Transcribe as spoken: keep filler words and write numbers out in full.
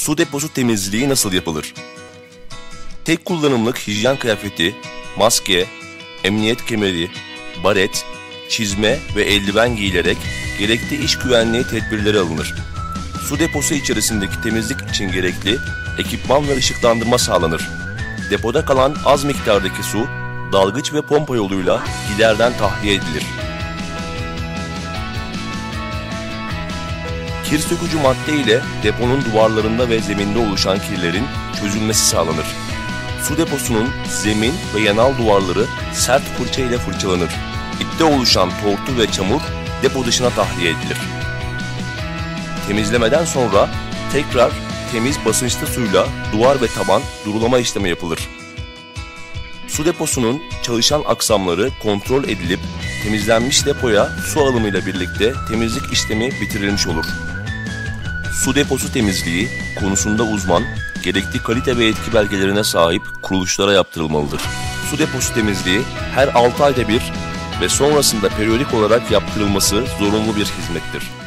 Su deposu temizliği nasıl yapılır? Tek kullanımlık hijyen kıyafeti, maske, emniyet kemeri, baret, çizme ve eldiven giyilerek gerekli iş güvenliği tedbirleri alınır. Su deposu içerisindeki temizlik için gerekli ekipman ve ışıklandırma sağlanır. Depoda kalan az miktardaki su, dalgıç ve pompa yoluyla giderden tahliye edilir. Kir sökücü madde ile deponun duvarlarında ve zeminde oluşan kirlerin çözülmesi sağlanır. Su deposunun zemin ve yanal duvarları sert fırça ile fırçalanır. İpte oluşan tortu ve çamur depo dışına tahliye edilir. Temizlemeden sonra tekrar temiz basınçlı suyla duvar ve taban durulama işlemi yapılır. Su deposunun çalışan aksamları kontrol edilip temizlenmiş depoya su alımıyla birlikte temizlik işlemi bitirilmiş olur. Su deposu temizliği konusunda uzman, gerekli kalite ve etki belgelerine sahip kuruluşlara yaptırılmalıdır. Su deposu temizliği her altı ayda bir ve sonrasında periyodik olarak yaptırılması zorunlu bir hizmettir.